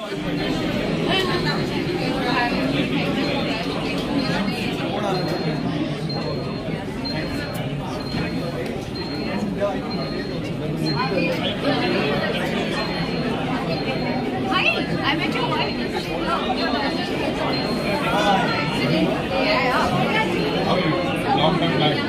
I met your wife. Long time back.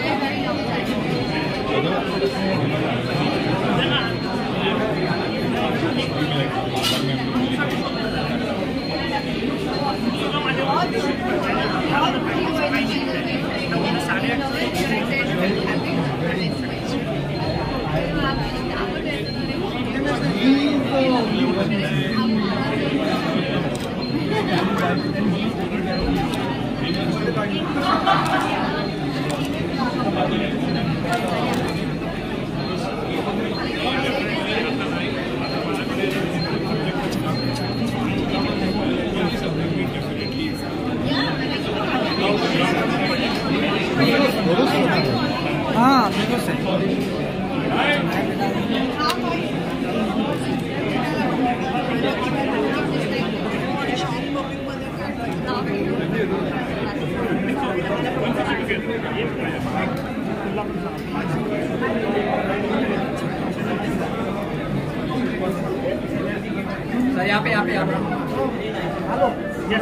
हाँ बिल्कुल सही। सर यहाँ पे hello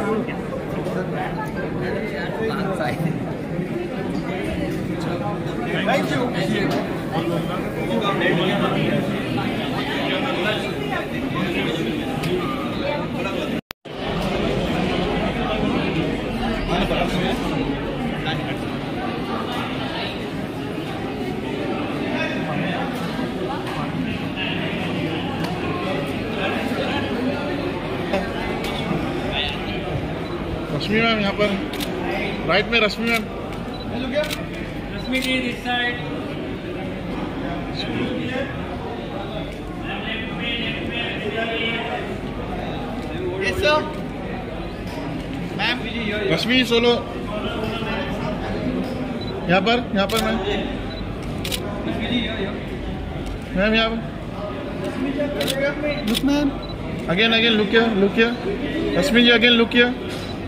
thank you. Rashmi ma'am यहाँ पर राइट में Rashmi ma'am. Rashmi ji this side. Yes sir ma'am. Rashmi solo यहाँ पर मैम। मैम यहाँ पर लुक मैम अगेन लुक किया रश्मि जी अगेन लुक किया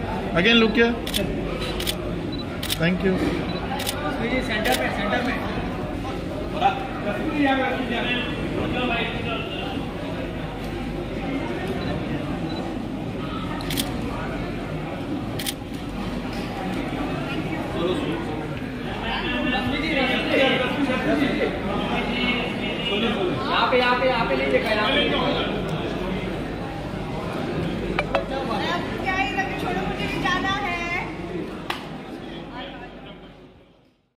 थैंक यू। सेंटर में